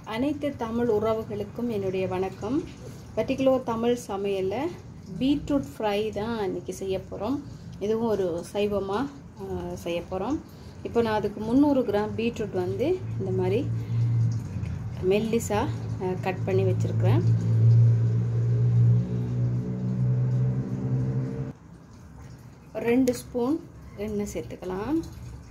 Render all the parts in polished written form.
அனைத்து தமிழ் உறவுகளுக்கும் என்னுடைய வணக்கம். Batticaloa தமிழ் சமையல்ல பீட்ரூட் ஃப்ரை தான் இன்னைக்கு செய்ய போறோம். இதுவும் ஒரு சைவமா செய்ய போறோம். இப்போ நான் அதுக்கு 300 கிராம் பீட்ரூட் வந்து இந்த மாதிரி மெல்லிசா கட் பண்ணி வச்சிருக்கேன். ஒரு 2 ஸ்பூன் எண்ணெய் சேர்த்துக்கலாம்.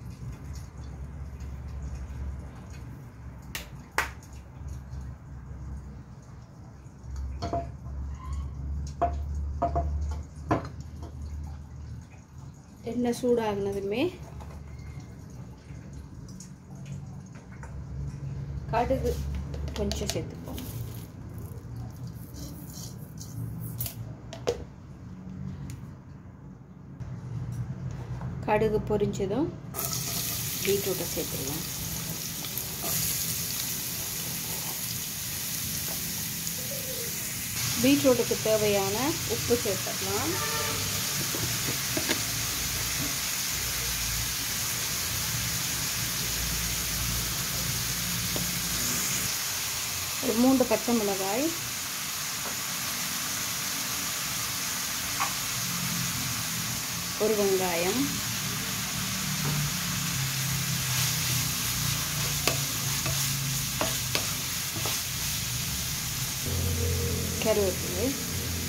எண்ணெய் சூடாகினதுமே கடுகு கொஞ்சம் சேர்த்துப்போம். கடுகு பொரிஞ்சதும் பீட்ரூட்டை சேர்த்துக்கலாம். பீட்ரூட்டுக்கு தேவையான உப்பு சேர்த்துக்கலாம். ஒரு 3 பச்சை மிளகாய், ஒரு வெங்காயம், கருவேப்பிலை,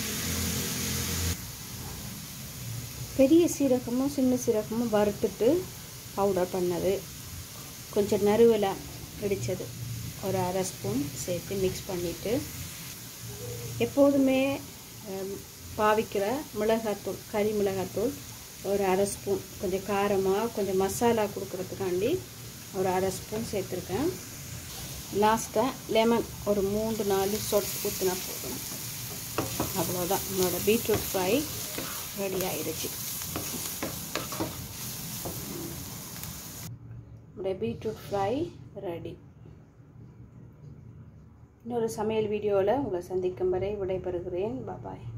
பெரிய சீரகமும் சின்ன சீரகமும் வறுத்துட்டு பவுடர் பண்ணது, கொஞ்சம் நறுவலை இடித்தது ஒரு 1/2 ஸ்பூன் சேர்த்து மிக்ஸ் பண்ணிவிட்டு, எப்போதுமே பாவிக்கிற மிளகாத்தூள், கறி மிளகாத்தூள் ஒரு 1/2 ஸ்பூன், கொஞ்சம் காரமாக கொஞ்சம் மசாலா கொடுக்குறதுக்காண்டி ஒரு 1/2 ஸ்பூன் சேர்த்துருக்கேன். லாஸ்ட்டாக லெமன் ஒரு 3-4 சொட் ஊற்றினா போதும். அவ்வளோதான், நம்மளோட பீட்ரூட் ஃப்ரை ரெடி ஆயிடுச்சு. நம்மளுடைய பீட்ரூட் ஃப்ரை ரெடி. இன்னொரு சமையல் வீடியோவில் உங்களை சந்திக்கும் வரை விடைபெறுகிறேன். பாய்.